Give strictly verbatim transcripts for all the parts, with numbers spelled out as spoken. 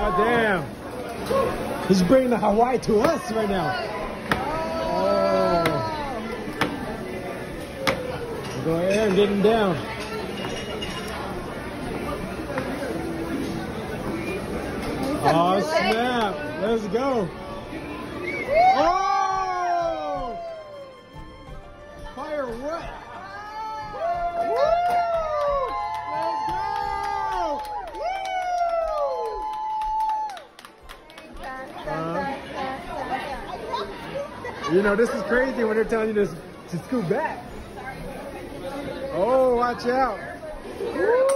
Oh, damn. He's bringing the Hawaii to us right now. Oh. Go ahead and get him down. Oh, snap. Let's go. Oh! Fire what? Woo! Let's go! Uh, you know, this is crazy when they're telling you to, to scoot back. Oh, watch out. Woo!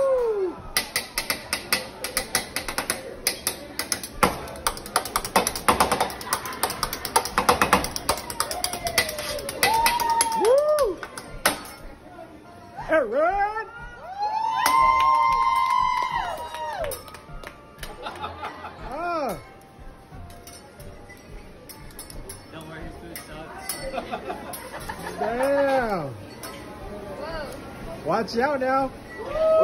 Aaron! Ah. Don't worry, his food sucks. Damn! Watch out now! Whoa!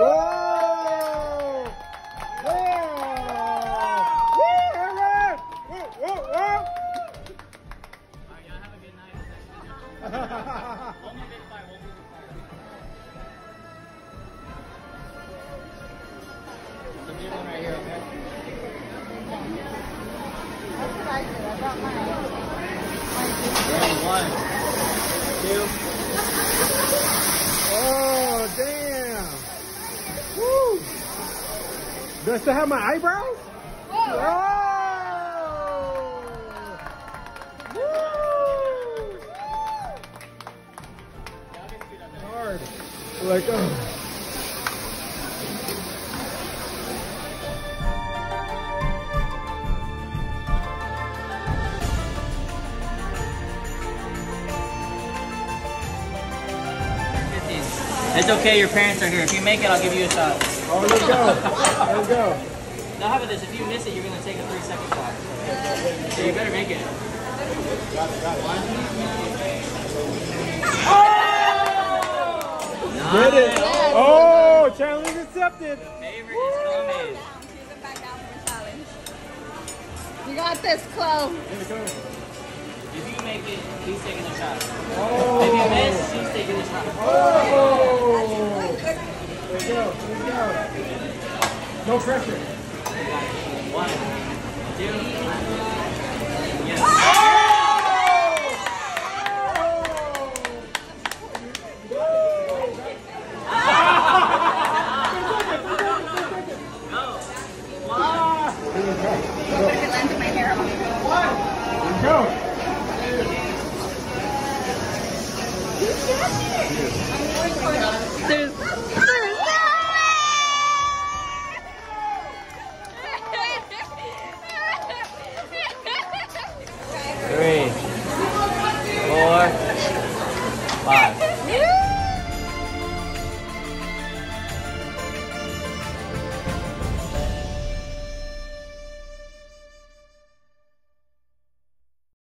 Whoa! Woo, Aaron! Whoa, whoa, whoa! Alright, y'all have a good night. Hold my big fire, hold my big fire. The big one right here, okay? That's what I did. I brought mine. Ready, one, two. Oh, damn! Woo! Do I still have my eyebrows? Oh! Woo! Hard. Like, oh. It's okay, your parents are here. If you make it, I'll give you a shot. Oh, let's go. Let's go. Now how about this? If you miss it, you're going to take a three second shot. So you better make it. Got it, got it. One. Oh! Get it. Oh, challenge accepted. The favorite is coming. She's back down for the challenge. You got this, Chloe. If you make it, he's taking a shot. Oh. If you miss, she's taking a shot. Oh! Let's go, let's go. No pressure. One, two, yes. Oh! Go. One. I'm going to land my hair on. Let's go.